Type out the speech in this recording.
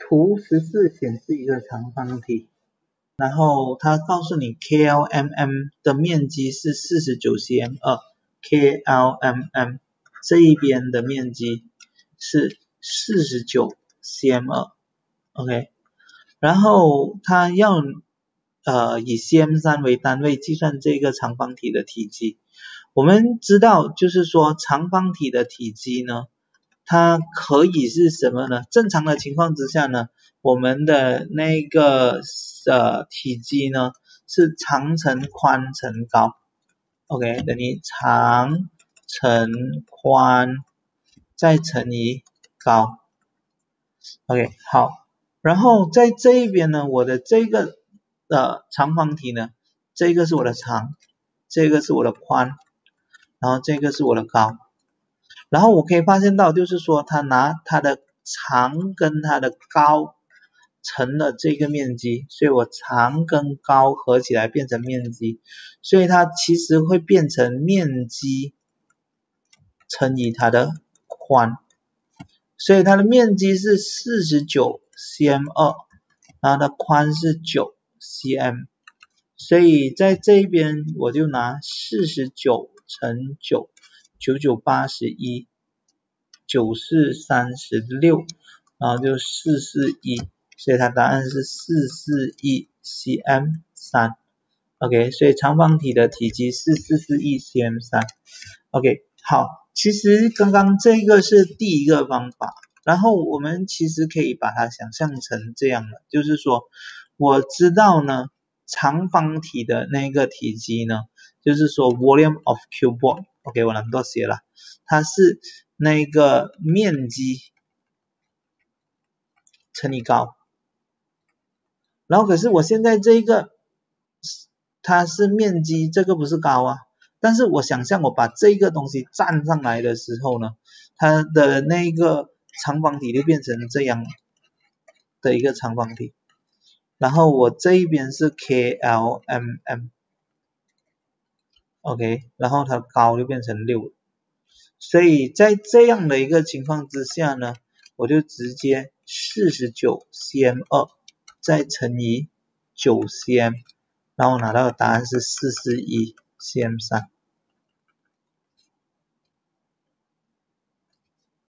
图14显示一个长方体，然后它告诉你 KLMM 的面积是 49cm2，KLMM 这一边的面积是 49cm2，OK， 然后它要以 cm3 为单位计算这个长方体的体积。我们知道就是说长方体的体积呢，它可以是什么呢？正常的情况之下呢，我们的那个体积呢是长乘宽乘高 ，OK， 等于长乘宽再乘以高 ，OK， 好，然后在这一边呢，我的这个长方体呢，这个是我的长，这个是我的宽，然后这个是我的高。然后我可以发现到就是说他拿他的长跟他的高乘了这个面积，所以我长跟高合起来变成面积，所以它其实会变成面积乘以它的宽，所以它的面积是 49cm2， 然后它宽是 9cm， 所以在这一边我就拿49乘9 9981 94 36，然后就441，所以它答案是441 cm3。OK， 所以长方体的体积是441 cm3。OK， 好，其实刚刚这个是第一个方法，然后我们其实可以把它想象成这样的，就是说我知道呢长方体的那个体积呢，就是说 volume of cuboid，OK， 我能够写了，它是那个面积乘以高，然后可是我现在这个它是面积，这个不是高啊，但是我想象我把这个东西站上来的时候呢，它的那个长方体就变成这样的一个长方体，然后我这一边是 KLMM， OK， 然后它高就变成6了，所以在这样的一个情况之下呢，我就直接 49cm2 再乘以 9cm， 然后拿到的答案是441cm3。